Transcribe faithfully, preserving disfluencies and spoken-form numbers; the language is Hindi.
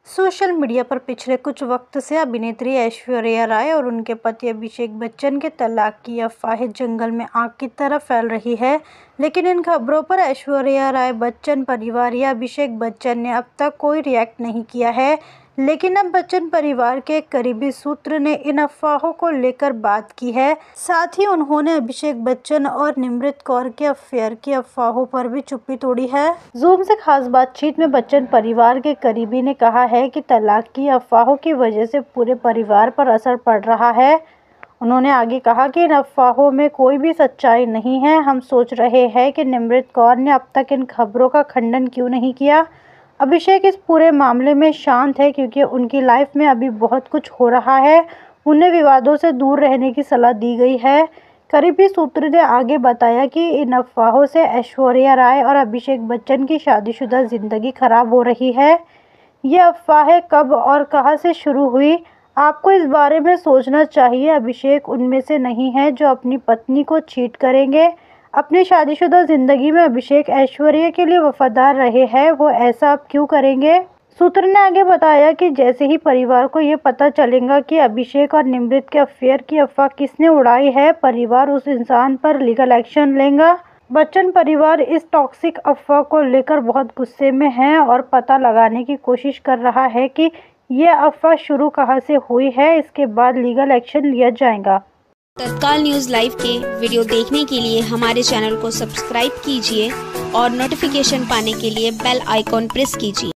सोशल मीडिया पर पिछले कुछ वक्त से अभिनेत्री ऐश्वर्या राय और उनके पति अभिषेक बच्चन के तलाक की अफवाहें जंगल में आग की तरह फैल रही है। लेकिन इन खबरों पर ऐश्वर्या राय बच्चन परिवार या अभिषेक बच्चन ने अब तक कोई रिएक्ट नहीं किया है। लेकिन अब बच्चन परिवार के एक करीबी सूत्र ने इन अफवाहों को लेकर बात की है। साथ ही उन्होंने अभिषेक बच्चन और निमृत कौर के अफेयर की अफवाहों पर भी चुप्पी तोड़ी है। जूम से खास बातचीत में बच्चन परिवार के करीबी ने कहा है कि तलाक की अफवाहों की वजह से पूरे परिवार पर असर पड़ रहा है। उन्होंने आगे कहा कि इन अफवाहों में कोई भी सच्चाई नहीं है। हम सोच रहे हैं कि निमृत कौर ने अब तक इन खबरों का खंडन क्यों नहीं किया। अभिषेक इस पूरे मामले में शांत है क्योंकि उनकी लाइफ में अभी बहुत कुछ हो रहा है। उन्हें विवादों से दूर रहने की सलाह दी गई है। करीबी सूत्र ने आगे बताया कि इन अफवाहों से ऐश्वर्या राय और अभिषेक बच्चन की शादीशुदा जिंदगी खराब हो रही है। ये अफवाहें कब और कहां से शुरू हुई, आपको इस बारे में सोचना चाहिए। अभिषेक उनमें से नहीं है जो अपनी पत्नी को चीट करेंगे। अपनी शादीशुदा जिंदगी में अभिषेक ऐश्वर्या के लिए वफादार रहे हैं, वो ऐसा अब क्यों करेंगे। सूत्र ने आगे बताया कि जैसे ही परिवार को ये पता चलेगा कि अभिषेक और निमृत के अफेयर की अफवाह किसने उड़ाई है, परिवार उस इंसान पर लीगल एक्शन लेगा। बच्चन परिवार इस टॉक्सिक अफवाह को लेकर बहुत गुस्से में है और पता लगाने की कोशिश कर रहा है कि ये अफवाह शुरू कहां से हुई है। इसके बाद लीगल एक्शन लिया जाएगा। तत्काल न्यूज़ लाइव के वीडियो देखने के लिए हमारे चैनल को सब्सक्राइब कीजिए और नोटिफिकेशन पाने के लिए बेल आइकॉन प्रेस कीजिए।